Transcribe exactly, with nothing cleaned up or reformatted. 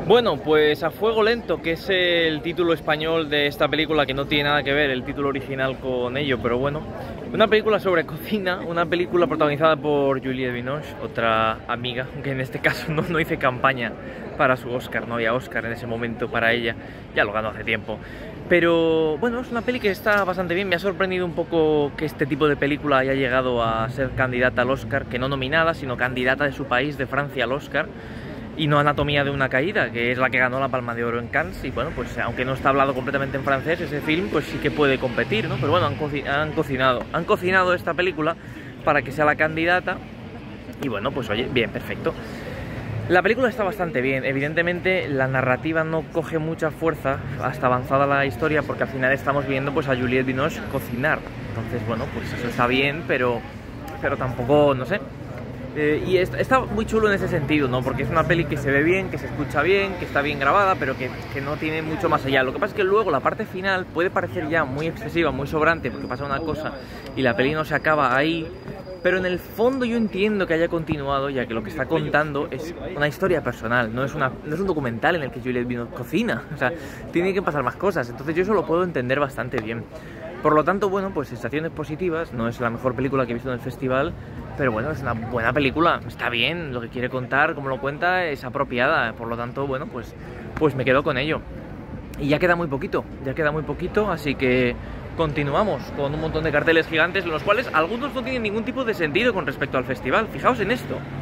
Bueno, pues A Fuego Lento, que es el título español de esta película, que no tiene nada que ver el título original con ello, pero bueno. Una película sobre cocina, una película protagonizada por Juliette Binoche, otra amiga, aunque en este caso no, no hice campaña para su Oscar, no había Oscar en ese momento para ella, ya lo ganó hace tiempo. Pero bueno, es una peli que está bastante bien, me ha sorprendido un poco que este tipo de película haya llegado a ser candidata al Oscar, que no nominada, sino candidata de su país, de Francia, al Oscar. Y no Anatomía de una caída, que es la que ganó la Palma de Oro en Cannes, y bueno, pues aunque no está hablado completamente en francés, ese film pues sí que puede competir, ¿no? Pero bueno, han, co han cocinado, han cocinado esta película para que sea la candidata, y bueno, pues oye, bien, perfecto. La película está bastante bien, evidentemente la narrativa no coge mucha fuerza hasta avanzada la historia, porque al final estamos viendo pues a Juliette Binoche cocinar, entonces bueno, pues eso está bien, pero, pero tampoco, no sé. Eh, y está, está muy chulo en ese sentido, ¿no? Porque es una peli que se ve bien, que se escucha bien, que está bien grabada, pero que, que no tiene mucho más allá. Lo que pasa es que luego la parte final puede parecer ya muy excesiva, muy sobrante, porque pasa una cosa y la peli no se acaba ahí. Pero en el fondo yo entiendo que haya continuado, ya que lo que está contando es una historia personal, no es, una, no es un documental en el que Juliette Binoche cocina. O sea, tiene que pasar más cosas, entonces yo eso lo puedo entender bastante bien. Por lo tanto, bueno, pues sensaciones positivas, no es la mejor película que he visto en el festival, pero bueno, es una buena película, está bien, lo que quiere contar, como lo cuenta, es apropiada, por lo tanto, bueno, pues, pues me quedo con ello. Y ya queda muy poquito, ya queda muy poquito, así que continuamos con un montón de carteles gigantes, los cuales algunos no tienen ningún tipo de sentido con respecto al festival, fijaos en esto.